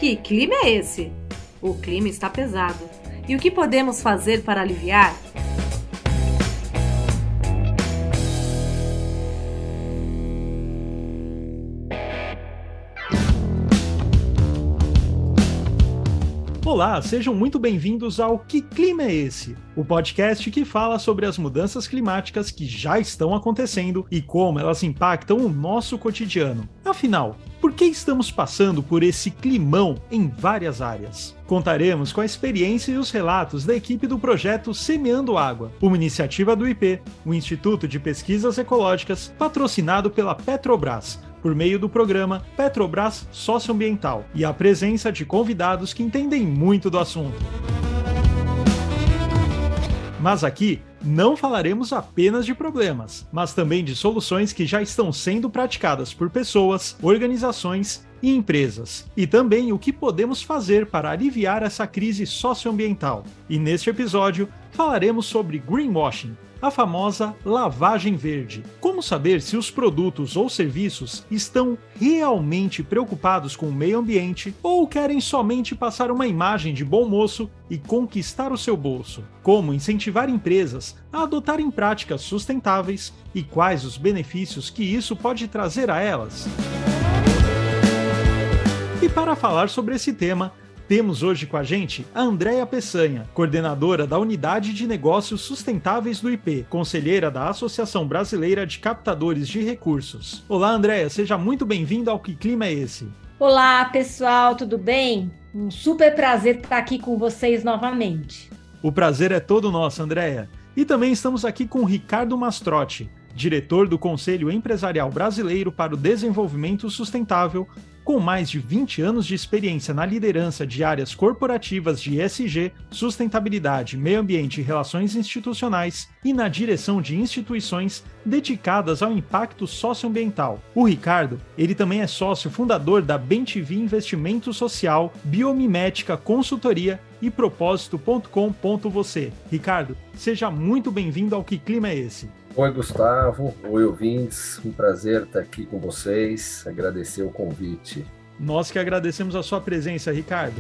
Que clima é esse? O clima está pesado. E o que podemos fazer para aliviar? Olá, sejam muito bem-vindos ao Que Clima é Esse? O podcast que fala sobre as mudanças climáticas que já estão acontecendo e como elas impactam o nosso cotidiano. Afinal, por que estamos passando por esse climão em várias áreas? Contaremos com a experiência e os relatos da equipe do projeto Semeando Água, uma iniciativa do IP, o Instituto de Pesquisas Ecológicas, patrocinado pela Petrobras, por meio do programa Petrobras Socioambiental, e a presença de convidados que entendem muito do assunto. Mas aqui não falaremos apenas de problemas, mas também de soluções que já estão sendo praticadas por pessoas, organizações e empresas, e também o que podemos fazer para aliviar essa crise socioambiental. E neste episódio falaremos sobre greenwashing, a famosa lavagem verde. Como saber se os produtos ou serviços estão realmente preocupados com o meio ambiente ou querem somente passar uma imagem de bom moço e conquistar o seu bolso? Como incentivar empresas a adotarem práticas sustentáveis e quais os benefícios que isso pode trazer a elas? E para falar sobre esse tema, temos hoje com a gente a Andréia Peçanha, coordenadora da Unidade de Negócios Sustentáveis do IP, conselheira da Associação Brasileira de Captadores de Recursos. Olá, Andréia, seja muito bem-vinda ao Que Clima é Esse? Olá, pessoal, tudo bem? Um super prazer estar aqui com vocês novamente. O prazer é todo nosso, Andréia. E também estamos aqui com o Ricardo Mastrotti, diretor do Conselho Empresarial Brasileiro para o Desenvolvimento Sustentável, com mais de 20 anos de experiência na liderança de áreas corporativas de ESG, sustentabilidade, meio ambiente e relações institucionais e na direção de instituições dedicadas ao impacto socioambiental. O Ricardo, ele também é sócio fundador da BenTV Investimento Social, Biomimética Consultoria e Propósito.com.você. Ricardo, seja muito bem-vindo ao Que Clima é Esse? Oi, Gustavo. Oi, ouvintes. Um prazer estar aqui com vocês. Agradecer o convite. Nós que agradecemos a sua presença, Ricardo.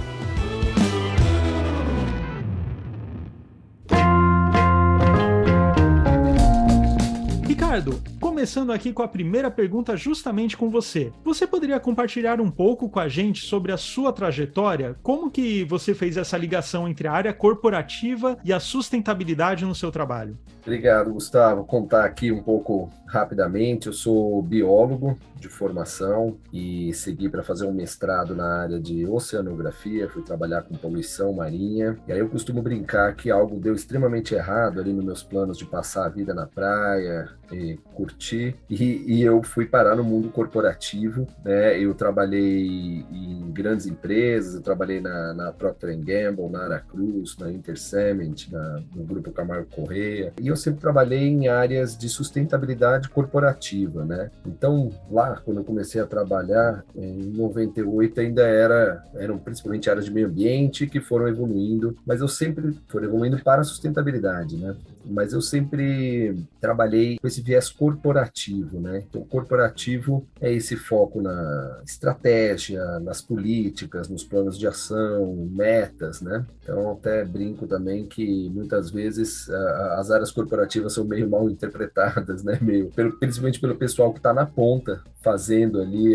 Ricardo, começando aqui com a primeira pergunta justamente com você. Você poderia compartilhar um pouco com a gente sobre a sua trajetória? Como que você fez essa ligação entre a área corporativa e a sustentabilidade no seu trabalho? Obrigado, Gustavo. Vou contar aqui um pouco rapidamente. Eu sou biólogo de formação e segui para fazer um mestrado na área de oceanografia. Fui trabalhar com poluição marinha. E aí eu costumo brincar que algo deu extremamente errado ali nos meus planos de passar a vida na praia e curtir. E eu fui parar no mundo corporativo, né? Eu trabalhei em grandes empresas, eu trabalhei na Procter & Gamble, na Aracruz, na Intercement, no Grupo Camargo Corrêa. E eu sempre trabalhei em áreas de sustentabilidade corporativa, né? Então, lá, quando eu comecei a trabalhar, em 98, ainda eram principalmente áreas de meio ambiente que foram evoluindo, mas eu sempre foram evoluindo para a sustentabilidade, né? Mas eu sempre trabalhei com esse viés corporativo, né? Então, corporativo é esse foco na estratégia, nas políticas, nos planos de ação, metas, né? Então, até brinco também que muitas vezes as áreas corporativas são meio mal interpretadas, né? Principalmente pelo pessoal que está na ponta, fazendo ali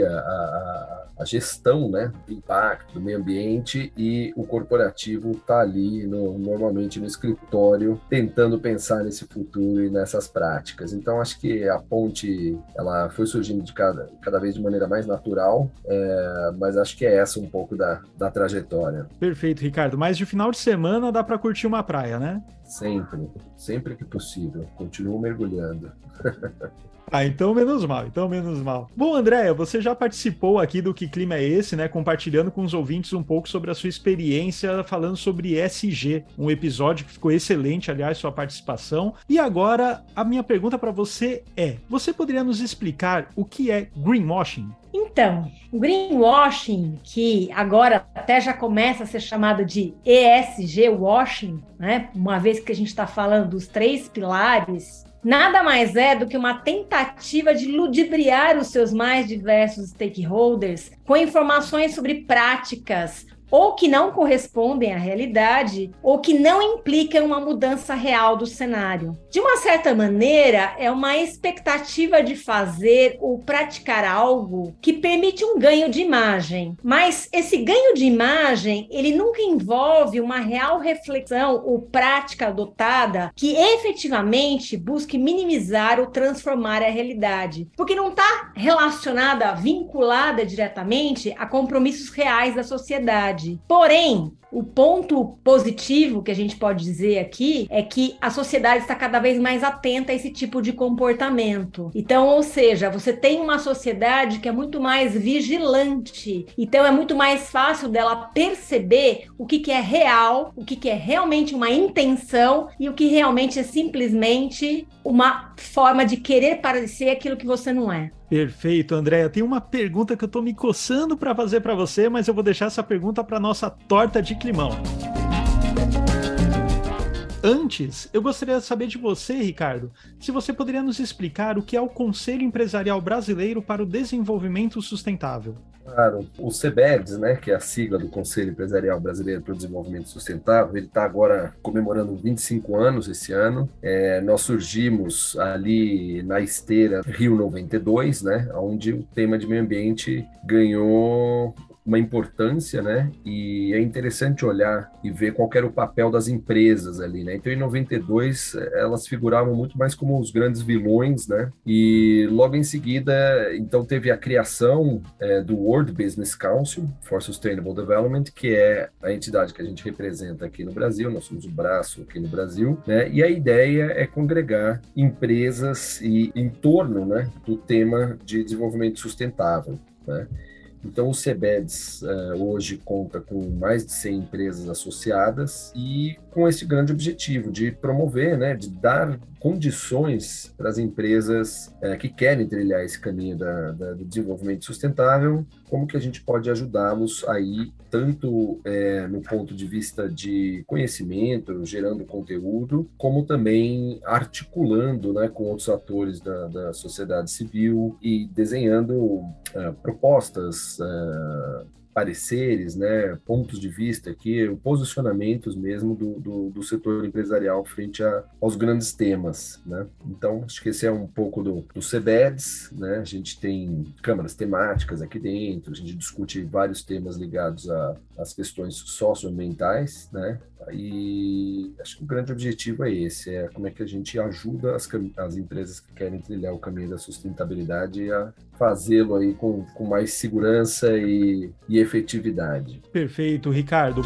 a gestão, né, do impacto do meio ambiente, e o corporativo está ali normalmente no escritório tentando pensar nesse futuro e nessas práticas. Então acho que a ponte ela foi surgindo de cada vez de maneira mais natural, mas acho que é essa um pouco da trajetória. Perfeito, Ricardo. Mas de final de semana dá para curtir uma praia, né? Sempre que possível. Continuo mergulhando. Então menos mal. Bom, Andréia, você já participou aqui do Que Clima é Esse, né? Compartilhando com os ouvintes um pouco sobre a sua experiência falando sobre ESG, um episódio que ficou excelente, aliás, sua participação. E agora, a minha pergunta para você é, você poderia nos explicar o que é greenwashing? Então, o greenwashing, que agora até já começa a ser chamado de ESG washing, né? Uma vez que a gente está falando dos 3 pilares nada mais é do que uma tentativa de ludibriar os seus mais diversos stakeholders com informações sobre práticas ou que não correspondem à realidade, ou que não implicam uma mudança real do cenário. De uma certa maneira, é uma expectativa de fazer ou praticar algo que permite um ganho de imagem. Mas esse ganho de imagem, ele nunca envolve uma real reflexão ou prática adotada que efetivamente busque minimizar ou transformar a realidade, porque não está relacionada, vinculada diretamente a compromissos reais da sociedade. Porém, o ponto positivo que a gente pode dizer aqui é que a sociedade está cada vez mais atenta a esse tipo de comportamento. Então, ou seja, você tem uma sociedade que é muito mais vigilante. Então, é muito mais fácil dela perceber o que é real, o que é realmente uma intenção e o que realmente é simplesmente uma forma de querer parecer aquilo que você não é. Perfeito, Andréia. Tem uma pergunta que eu tô me coçando para fazer para você, mas eu vou deixar essa pergunta para nossa torta de climão. Antes, eu gostaria de saber de você, Ricardo, se você poderia nos explicar o que é o Conselho Empresarial Brasileiro para o Desenvolvimento Sustentável. Claro, o CBEDS, né, que é a sigla do Conselho Empresarial Brasileiro para o Desenvolvimento Sustentável, ele está agora comemorando 25 anos esse ano. Nós surgimos ali na esteira Rio 92, né, onde o tema de meio ambiente ganhou uma importância, né? E é interessante olhar e ver qual era o papel das empresas ali, né? Então, em 92, elas figuravam muito mais como os grandes vilões, né? E logo em seguida, então, teve a criação do World Business Council for Sustainable Development, que é a entidade que a gente representa aqui no Brasil, nós somos o braço aqui no Brasil, né? E a ideia é congregar empresas em torno, né, do tema de desenvolvimento sustentável, né? Então, o CBEDS hoje conta com mais de 100 empresas associadas e com esse grande objetivo de promover, né, de dar condições para as empresas que querem trilhar esse caminho do desenvolvimento sustentável, como que a gente pode ajudá-los aí, tanto no ponto de vista de conhecimento, gerando conteúdo, como também articulando, né, com outros atores da sociedade civil e desenhando propostas, pareceres, né, pontos de vista aqui, posicionamentos mesmo do setor empresarial frente aos grandes temas, né? Então, acho que esse é um pouco do CBEDS, né? A gente tem câmaras temáticas aqui dentro, a gente discute vários temas ligados às questões socioambientais, né? E acho que o grande objetivo é esse, como é que a gente ajuda as empresas que querem trilhar o caminho da sustentabilidade a fazê-lo aí com mais segurança e efetividade. Perfeito, Ricardo.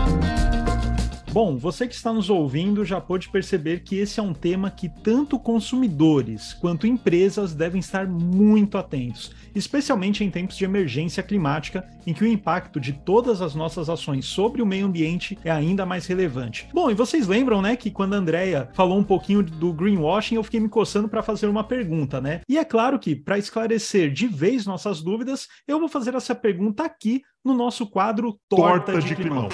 Bom, você que está nos ouvindo já pôde perceber que esse é um tema que tanto consumidores quanto empresas devem estar muito atentos, especialmente em tempos de emergência climática, em que o impacto de todas as nossas ações sobre o meio ambiente é ainda mais relevante. Bom, e vocês lembram, né, que quando a Andréia falou um pouquinho do greenwashing, eu fiquei me coçando para fazer uma pergunta, né? E é claro que, para esclarecer de vez nossas dúvidas, eu vou fazer essa pergunta aqui no nosso quadro Torta de Climão.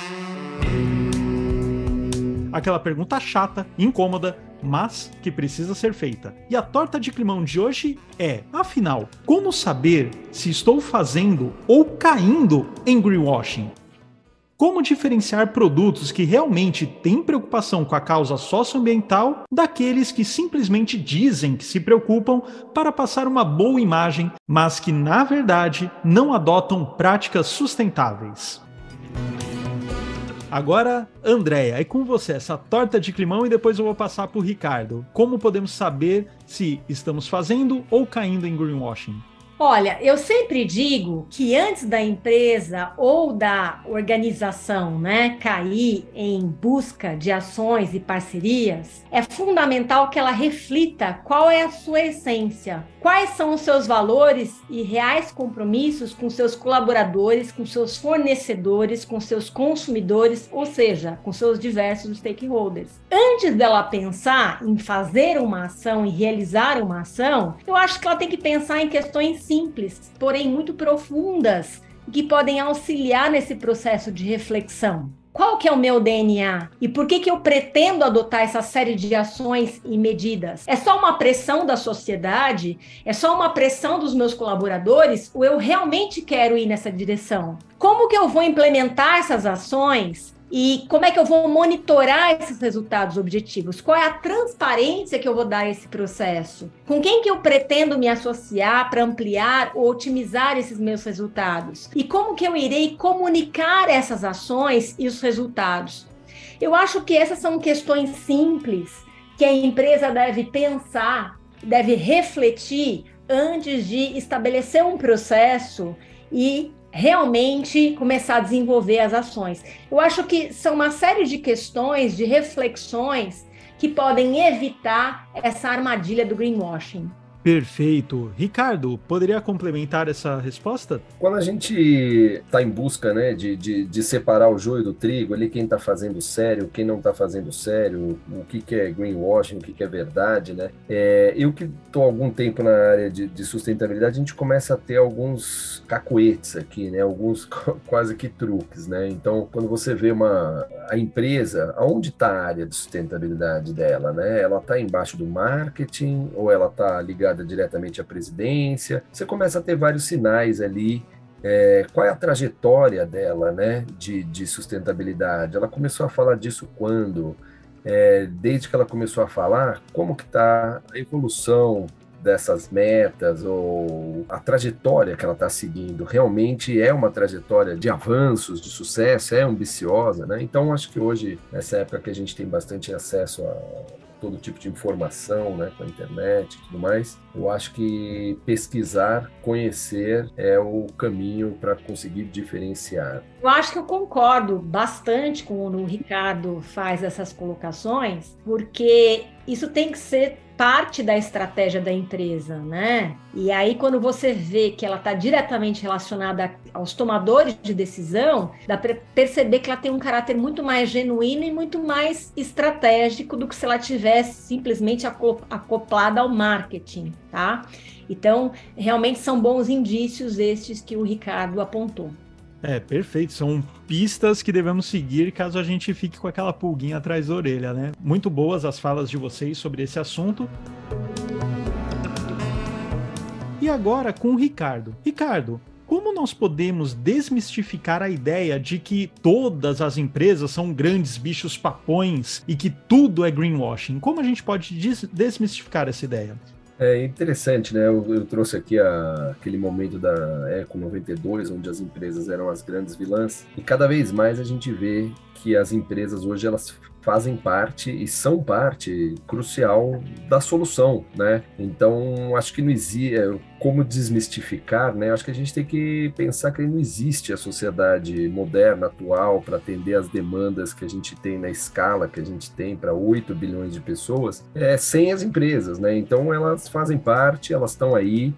Aquela pergunta chata, incômoda, mas que precisa ser feita. E a torta de climão de hoje é, afinal, como saber se estou fazendo ou caindo em greenwashing? Como diferenciar produtos que realmente têm preocupação com a causa socioambiental daqueles que simplesmente dizem que se preocupam para passar uma boa imagem, mas que, na verdade, não adotam práticas sustentáveis? Agora, Andréia, é com você essa torta de climão e depois eu vou passar para o Ricardo. Como podemos saber se estamos fazendo ou caindo em greenwashing? Olha, eu sempre digo que antes da empresa ou da organização, né, cair em busca de ações e parcerias, é fundamental que ela reflita qual é a sua essência, quais são os seus valores e reais compromissos com seus colaboradores, com seus fornecedores, com seus consumidores, ou seja, com seus diversos stakeholders. Antes dela pensar em fazer uma ação e realizar uma ação, eu acho que ela tem que pensar em questões simples, porém muito profundas, que podem auxiliar nesse processo de reflexão. Qual que é o meu DNA? E por que eu pretendo adotar essa série de ações e medidas? É só uma pressão da sociedade? É só uma pressão dos meus colaboradores? Ou eu realmente quero ir nessa direção? Como que eu vou implementar essas ações? E como é que eu vou monitorar esses resultados objetivos? Qual é a transparência que eu vou dar a esse processo? Com quem que eu pretendo me associar para ampliar ou otimizar esses meus resultados? E como que eu irei comunicar essas ações e os resultados? Eu acho que essas são questões simples que a empresa deve pensar, deve refletir antes de estabelecer um processo e realmente começar a desenvolver as ações. Eu acho que são uma série de questões, de reflexões que podem evitar essa armadilha do greenwashing. Perfeito. Ricardo, poderia complementar essa resposta? Quando a gente está em busca, né, de separar o joio do trigo, ali quem está fazendo sério, quem não está fazendo sério, o que é greenwashing, o que é verdade, né? Eu que estou há algum tempo na área de sustentabilidade, a gente começa a ter alguns cacuetes aqui, né? Alguns quase que truques, né? Então, quando você vê a empresa, aonde está a área de sustentabilidade dela, né? Ela está embaixo do marketing ou ela está ligada diretamente à presidência? Você começa a ter vários sinais ali. Qual é a trajetória dela, né, de sustentabilidade? Ela começou a falar disso quando? Desde que ela começou a falar, como que está a evolução dessas metas, ou a trajetória que ela está seguindo realmente é uma trajetória de avanços, de sucesso, é ambiciosa, né? Então, acho que hoje, nessa época que a gente tem bastante acesso a todo tipo de informação, né, com a internet e tudo mais, eu acho que pesquisar, conhecer é o caminho para conseguir diferenciar. Eu acho que eu concordo bastante quando o Ricardo faz essas colocações, porque isso tem que ser parte da estratégia da empresa, né? E aí, quando você vê que ela está diretamente relacionada aos tomadores de decisão, dá para perceber que ela tem um caráter muito mais genuíno e muito mais estratégico do que se ela tivesse simplesmente acoplada ao marketing, tá? Então, realmente são bons indícios estes que o Ricardo apontou. Perfeito. São pistas que devemos seguir caso a gente fique com aquela pulguinha atrás da orelha, né? Muito boas as falas de vocês sobre esse assunto. E agora com o Ricardo. Ricardo, como nós podemos desmistificar a ideia de que todas as empresas são grandes bichos papões e que tudo é greenwashing? Como a gente pode desmistificar essa ideia? É interessante, né? Eu trouxe aqui aquele momento da Eco 92, onde as empresas eram as grandes vilãs, e cada vez mais a gente vê que as empresas hoje elas fazem parte e são parte crucial da solução, né? Então, acho que não existe como desmistificar, né? Acho que a gente tem que pensar que não existe a sociedade moderna, atual, para atender as demandas que a gente tem na escala que a gente tem para 8 bilhões de pessoas, sem as empresas, né? Então, elas fazem parte, elas estão aí,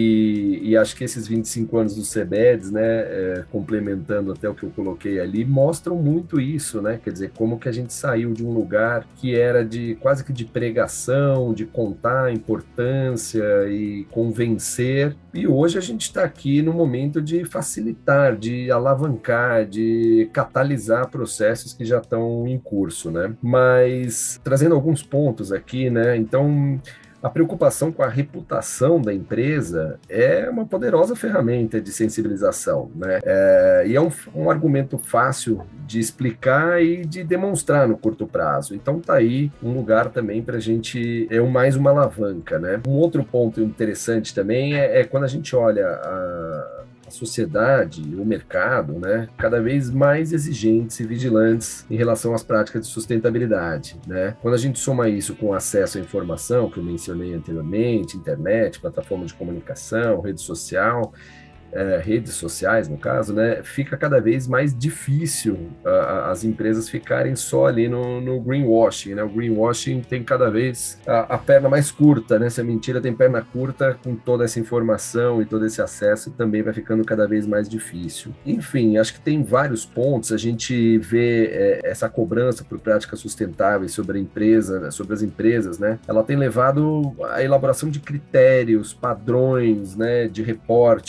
e acho que esses 25 anos do CBEDS, né, complementando até o que eu coloquei ali, mostram muito isso, né? Quer dizer, como que a gente saiu de um lugar que era quase que de pregação, de contar a importância e convencer, e hoje a gente está aqui no momento de facilitar, de alavancar, de catalisar processos que já estão em curso, né? Mas trazendo alguns pontos aqui, né? Então, a preocupação com a reputação da empresa é uma poderosa ferramenta de sensibilização, né? E é um argumento fácil de explicar e de demonstrar no curto prazo. Então tá aí um lugar também para a gente, mais uma alavanca, né? Um outro ponto interessante também é quando a gente olha a sociedade, o mercado, né, cada vez mais exigentes e vigilantes em relação às práticas de sustentabilidade, né? Quando a gente soma isso com acesso à informação, que eu mencionei anteriormente, internet, plataforma de comunicação, rede social, redes sociais, no caso, né, fica cada vez mais difícil as empresas ficarem só ali no greenwashing, né? O greenwashing tem cada vez a perna mais curta, né? Se a mentira tem perna curta, com toda essa informação e todo esse acesso, também vai ficando cada vez mais difícil. Enfim, acho que tem vários pontos. A gente vê essa cobrança por práticas sustentáveis sobre a empresa, sobre as empresas, né? Ela tem levado à elaboração de critérios, padrões, né, de reporte, de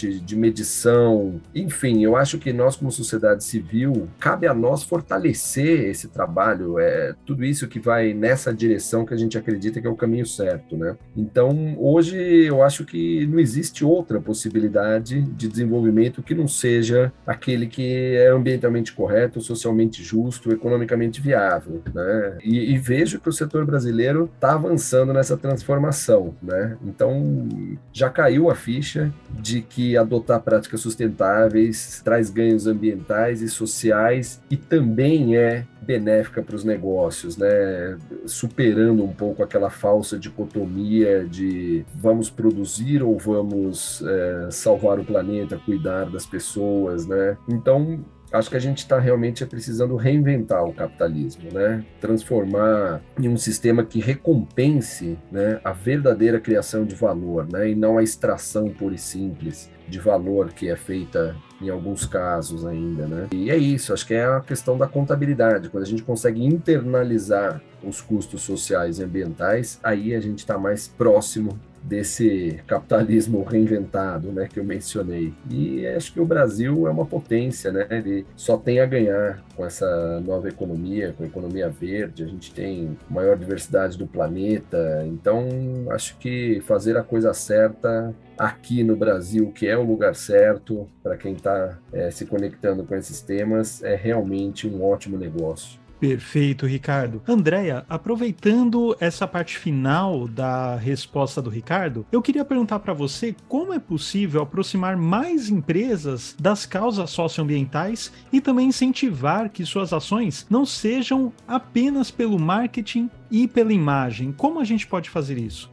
medição, enfim, eu acho que nós como sociedade civil, cabe a nós fortalecer esse trabalho, tudo isso que vai nessa direção que a gente acredita que é o caminho certo, né? Então, hoje eu acho que não existe outra possibilidade de desenvolvimento que não seja aquele que é ambientalmente correto, socialmente justo, economicamente viável, né? E vejo que o setor brasileiro está avançando nessa transformação, né? Então, já caiu a ficha de que adotar práticas sustentáveis traz ganhos ambientais e sociais e também é benéfica para os negócios, né? Superando um pouco aquela falsa dicotomia de vamos produzir ou vamos salvar o planeta, cuidar das pessoas, né? Então, acho que a gente está realmente precisando reinventar o capitalismo, né? Transformar em um sistema que recompense, né, a verdadeira criação de valor, né, e não a extração pura e simples de valor que é feita em alguns casos ainda, né? E é isso, acho que é a questão da contabilidade. Quando a gente consegue internalizar os custos sociais e ambientais, aí a gente está mais próximo desse capitalismo reinventado, né, que eu mencionei. E acho que o Brasil é uma potência, né? Ele só tem a ganhar com essa nova economia, com a economia verde. A gente tem a maior diversidade do planeta. Então, acho que fazer a coisa certa aqui no Brasil, que é o lugar certo para quem está se conectando com esses temas, é realmente um ótimo negócio. Perfeito, Ricardo. Andréia, aproveitando essa parte final da resposta do Ricardo, eu queria perguntar para você como é possível aproximar mais empresas das causas socioambientais e também incentivar que suas ações não sejam apenas pelo marketing e pela imagem. Como a gente pode fazer isso?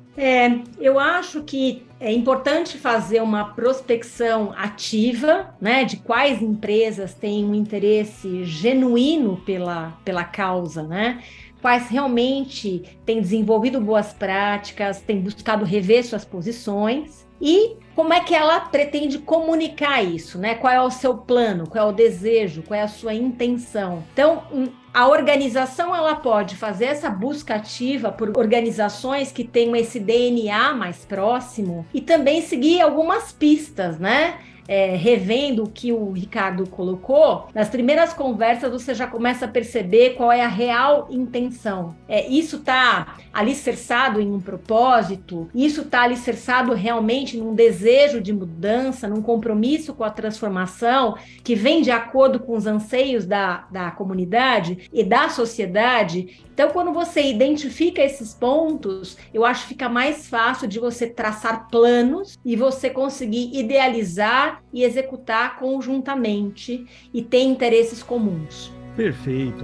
Eu acho que é importante fazer uma prospecção ativa, né, de quais empresas têm um interesse genuíno pela causa, né? Quais realmente têm desenvolvido boas práticas, têm buscado rever suas posições e como é que ela pretende comunicar isso, né? Qual é o seu plano, qual é o desejo, qual é a sua intenção. Então, a organização ela pode fazer essa busca ativa por organizações que tenham esse DNA mais próximo e também seguir algumas pistas, né? Revendo o que o Ricardo colocou, nas primeiras conversas você já começa a perceber qual é a real intenção. Isso está alicerçado em um propósito, isso está alicerçado realmente num desejo de mudança, num compromisso com a transformação que vem de acordo com os anseios da comunidade e da sociedade. Então, quando você identifica esses pontos, eu acho que fica mais fácil de você traçar planos e você conseguir idealizar e executar conjuntamente e ter interesses comuns. Perfeito.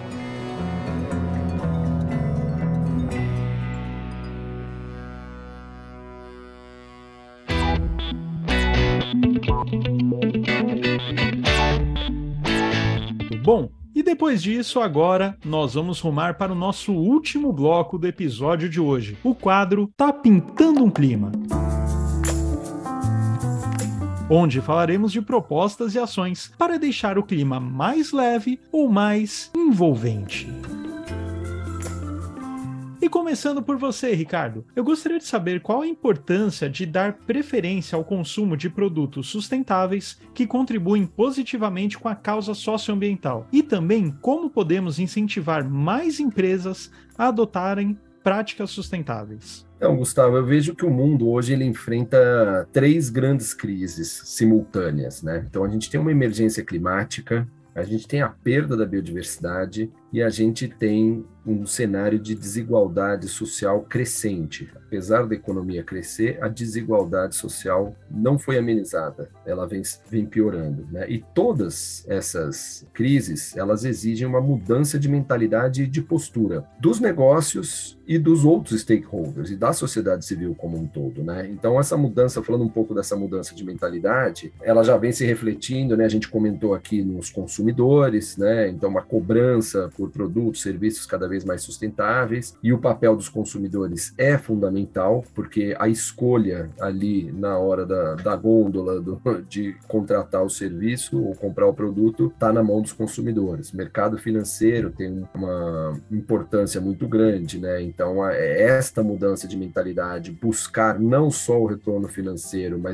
Bom, e depois disso, agora, nós vamos rumar para o nosso último bloco do episódio de hoje, o quadro Tá Pintando um Clima, onde falaremos de propostas e ações para deixar o clima mais leve ou mais envolvente. E começando por você, Ricardo, eu gostaria de saber qual a importância de dar preferência ao consumo de produtos sustentáveis que contribuem positivamente com a causa socioambiental e também como podemos incentivar mais empresas a adotarem práticas sustentáveis. Então, Gustavo, eu vejo que o mundo hoje ele enfrenta 3 grandes crises simultâneas, né? Então, a gente tem uma emergência climática, a gente tem a perda da biodiversidade e a gente tem um cenário de desigualdade social crescente. Apesar da economia crescer, a desigualdade social não foi amenizada, ela vem piorando, né? E todas essas crises, elas exigem uma mudança de mentalidade e de postura dos negócios e dos outros stakeholders e da sociedade civil como um todo, né? Então, essa mudança, falando um pouco dessa mudança de mentalidade, ela já vem se refletindo, né? A gente comentou aqui nos consumidores, né? Então, uma cobrança por produtos, serviços cada vez mais sustentáveis, e o papel dos consumidores é fundamental, porque a escolha ali na hora da gôndola de contratar o serviço ou comprar o produto está na mão dos consumidores. O mercado financeiro tem uma importância muito grande, né? Então, esta mudança de mentalidade, buscar não só o retorno financeiro, mas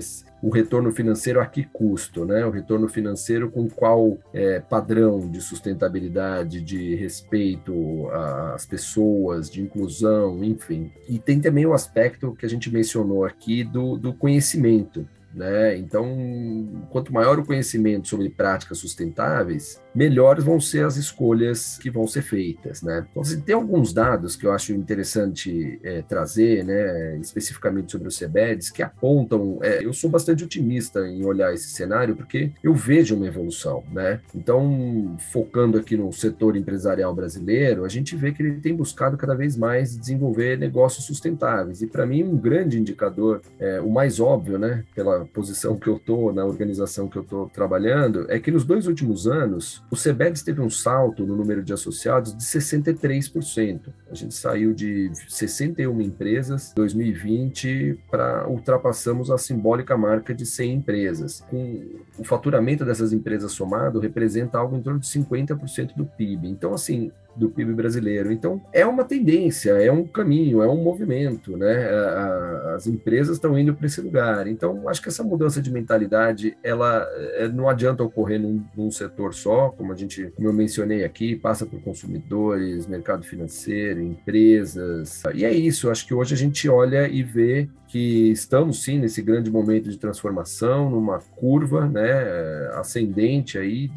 o retorno financeiro a que custo, né? O retorno financeiro com qual padrão de sustentabilidade, de respeito às pessoas, de inclusão, enfim. E tem também o aspecto que a gente mencionou aqui do conhecimento, né? Então, quanto maior o conhecimento sobre práticas sustentáveis, melhores vão ser as escolhas que vão ser feitas, né? Então, assim, tem alguns dados que eu acho interessante trazer, né, especificamente sobre os CBEDs, que apontam, eu sou bastante otimista em olhar esse cenário, porque eu vejo uma evolução, né? Então, focando aqui no setor empresarial brasileiro, a gente vê que ele tem buscado cada vez mais desenvolver negócios sustentáveis, e para mim um grande indicador, o mais óbvio, né, pela posição que eu estou, na organização que eu estou trabalhando, é que nos 2 últimos anos, o CBEDS teve um salto no número de associados de 63%. A gente saiu de 61 empresas em 2020 para ultrapassamos a simbólica marca de 100 empresas. Com o faturamento dessas empresas somado, representa algo em torno de 50% do PIB. Então, assim, do PIB brasileiro. Então, é uma tendência, é um caminho, é um movimento, né? As empresas estão indo para esse lugar. Então, acho que essa mudança de mentalidade, ela não adianta ocorrer num setor só, como eu mencionei aqui, passa por consumidores, mercado financeiro, empresas. E é isso, acho que hoje a gente olha e vê que estamos sim nesse grande momento de transformação, numa curva, né, ascendente aí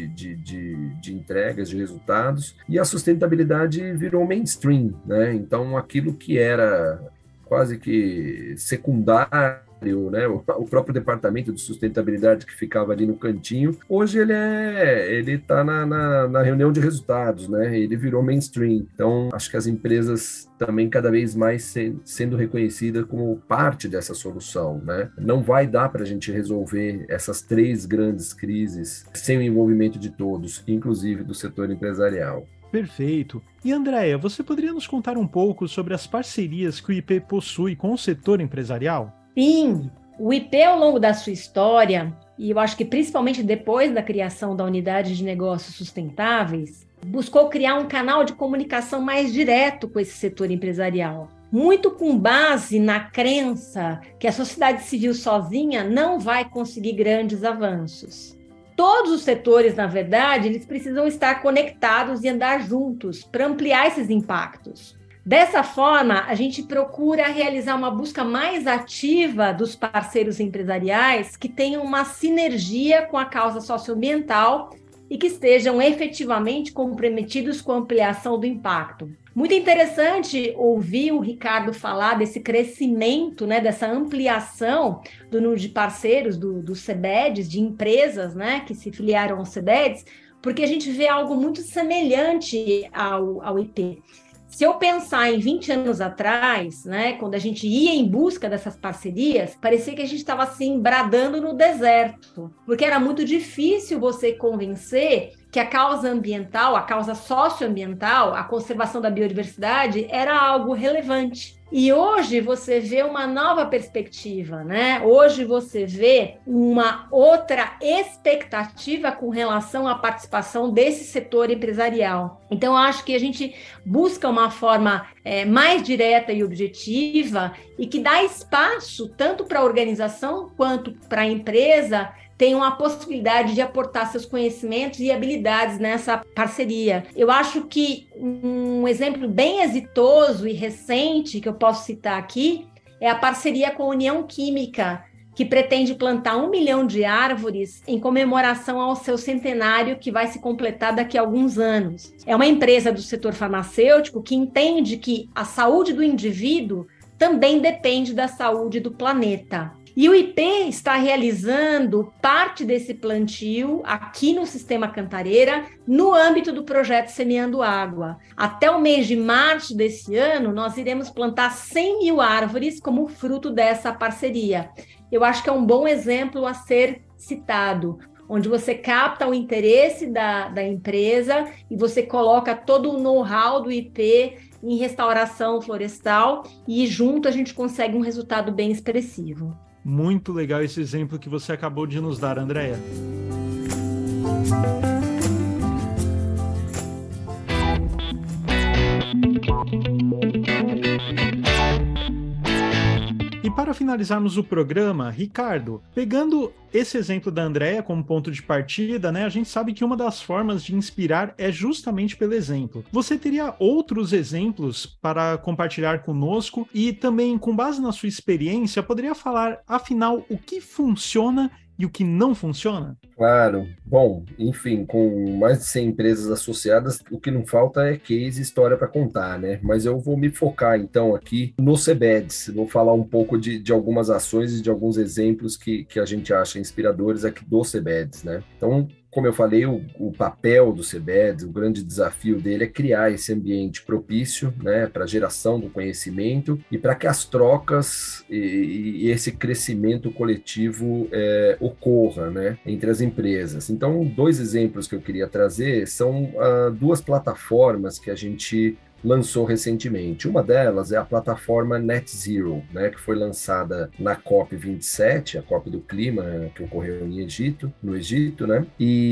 de entregas, de resultados, e a sustentabilidade virou mainstream, né? Então aquilo que era quase que secundário, né, o próprio departamento de sustentabilidade que ficava ali no cantinho, hoje ele está na reunião de resultados, né? Ele virou mainstream. Então, acho que as empresas também cada vez mais sendo reconhecidas como parte dessa solução, né? Não vai dar para a gente resolver essas 3 grandes crises sem o envolvimento de todos, inclusive do setor empresarial. Perfeito. E Andréia, você poderia nos contar um pouco sobre as parcerias que o IP possui com o setor empresarial? Sim, o IP ao longo da sua história, e eu acho que principalmente depois da criação da unidade de negócios sustentáveis, buscou criar um canal de comunicação mais direto com esse setor empresarial, muito com base na crença que a sociedade civil sozinha não vai conseguir grandes avanços. Todos os setores, na verdade, eles precisam estar conectados e andar juntos para ampliar esses impactos. Dessa forma, a gente procura realizar uma busca mais ativa dos parceiros empresariais que tenham uma sinergia com a causa socioambiental e que estejam efetivamente comprometidos com a ampliação do impacto. Muito interessante ouvir o Ricardo falar desse crescimento, né, dessa ampliação do número de parceiros dos CBEDs, de empresas, né, que se filiaram aos CBEDs, porque a gente vê algo muito semelhante ao IP. Se eu pensar em 20 anos atrás, né, quando a gente ia em busca dessas parcerias, parecia que a gente estava assim, bradando no deserto, porque era muito difícil você convencer que a causa ambiental, a causa socioambiental, a conservação da biodiversidade era algo relevante. E hoje você vê uma nova perspectiva, né? Hoje você vê uma outra expectativa com relação à participação desse setor empresarial. Então, eu acho que a gente busca uma forma mais direta e objetiva e que dá espaço tanto para a organização quanto para a empresa tenham a possibilidade de aportar seus conhecimentos e habilidades nessa parceria. Eu acho que um exemplo bem exitoso e recente que eu posso citar aqui é a parceria com a União Química, que pretende plantar 1 milhão de árvores em comemoração ao seu centenário, que vai se completar daqui a alguns anos. É uma empresa do setor farmacêutico que entende que a saúde do indivíduo também depende da saúde do planeta. E o IP está realizando parte desse plantio aqui no Sistema Cantareira, no âmbito do projeto Semeando Água. Até o mês de março desse ano, nós iremos plantar 100 mil árvores como fruto dessa parceria. Eu acho que é um bom exemplo a ser citado, onde você capta o interesse da empresa e você coloca todo o know-how do IP em restauração florestal e junto a gente consegue um resultado bem expressivo. Muito legal esse exemplo que você acabou de nos dar, Andréia. E para finalizarmos o programa, Ricardo, pegando esse exemplo da Andrea como ponto de partida, né, a gente sabe que uma das formas de inspirar é justamente pelo exemplo. Você teria outros exemplos para compartilhar conosco e também, com base na sua experiência, poderia falar, afinal, o que funciona e o que não funciona? Claro. Bom, enfim, com mais de 100 empresas associadas, o que não falta é case e história para contar, né? Mas eu vou me focar, então, aqui no CBEDS. Vou falar um pouco de algumas ações e de alguns exemplos que a gente acha inspiradores aqui do CBEDS, né? Então, como eu falei, o papel do CBEDS, o grande desafio dele é criar esse ambiente propício, né, para a geração do conhecimento e para que as trocas e esse crescimento coletivo ocorra, né, entre as empresas. Então, 2 exemplos que eu queria trazer são 2 plataformas que a gente lançou recentemente. Uma delas é a plataforma Net Zero, né, que foi lançada na COP27, a COP do Clima, que ocorreu no Egito, né?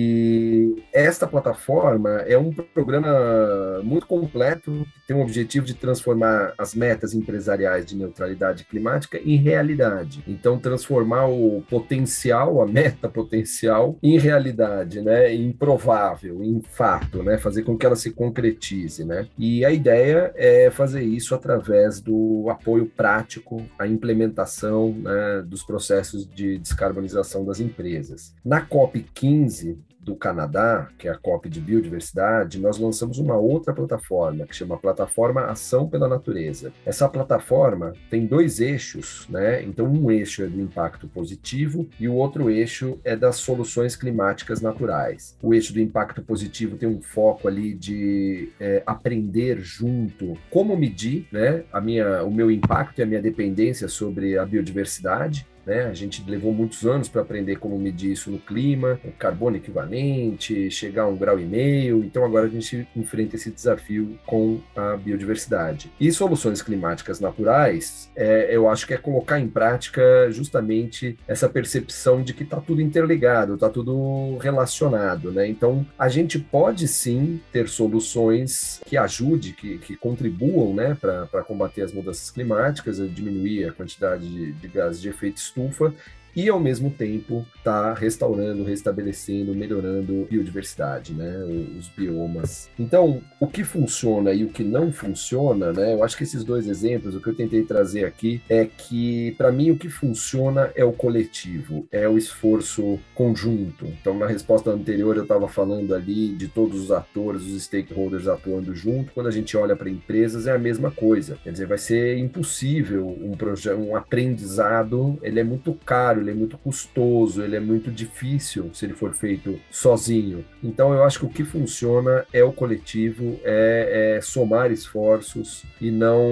E esta plataforma é um programa muito completo, que tem o objetivo de transformar as metas empresariais de neutralidade climática em realidade. Então, transformar o potencial, a meta potencial, em realidade, né? Em provável, em fato, né? Fazer com que ela se concretize, né? E a ideia é fazer isso através do apoio prático à implementação, né, dos processos de descarbonização das empresas. Na COP15 do Canadá, que é a COP de Biodiversidade, nós lançamos uma outra plataforma, que chama Plataforma Ação pela Natureza. Essa plataforma tem 2 eixos, né? Então, um eixo é do impacto positivo e o outro eixo é das soluções climáticas naturais. O eixo do impacto positivo tem um foco ali de aprender junto como medir, né, o meu impacto e a minha dependência sobre a biodiversidade. Né? A gente levou muitos anos para aprender como medir isso no clima, o carbono equivalente, chegar a 1,5 graus. Então agora a gente enfrenta esse desafio com a biodiversidade. E soluções climáticas naturais, eu acho que é colocar em prática justamente essa percepção de que está tudo interligado, está tudo relacionado, né? Então a gente pode sim ter soluções que ajudem, que contribuam, né, para combater as mudanças climáticas, diminuir a quantidade de gases de efeito estufa e, ao mesmo tempo, está restaurando, restabelecendo, melhorando a biodiversidade, né? Os biomas. Então, o que funciona e o que não funciona, né? Eu acho que esses 2 exemplos, o que eu tentei trazer aqui é que, para mim, o que funciona é o coletivo, é o esforço conjunto. Então, na resposta anterior, eu estava falando ali de todos os atores, os stakeholders atuando junto. Quando a gente olha para empresas, é a mesma coisa. Quer dizer, vai ser impossível um aprendizado, ele é muito caro, ele é muito custoso, ele é muito difícil se ele for feito sozinho. Então eu acho que o que funciona é o coletivo, é somar esforços e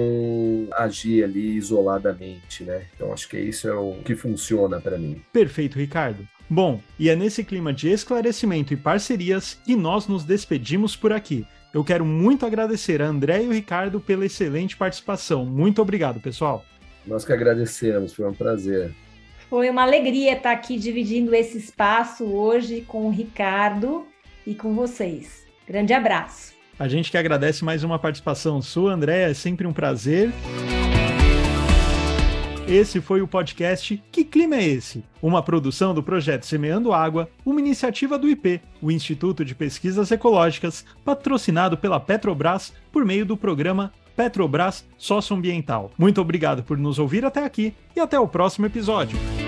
não agir ali isoladamente, né? Então acho que isso é o que funciona para mim. Perfeito, Ricardo. Bom, e é nesse clima de esclarecimento e parcerias que nós nos despedimos por aqui. Eu quero muito agradecer a André e o Ricardo pela excelente participação. Muito obrigado, pessoal. Nós que agradecemos, foi um prazer. Foi uma alegria estar aqui dividindo esse espaço hoje com o Ricardo e com vocês. Grande abraço. A gente que agradece mais uma participação sua, André, é sempre um prazer. Esse foi o podcast Que Clima é Esse? Uma produção do projeto Semeando Água, uma iniciativa do IP, o Instituto de Pesquisas Ecológicas, patrocinado pela Petrobras por meio do programa Petrobras Socioambiental. Muito obrigado por nos ouvir até aqui e até o próximo episódio.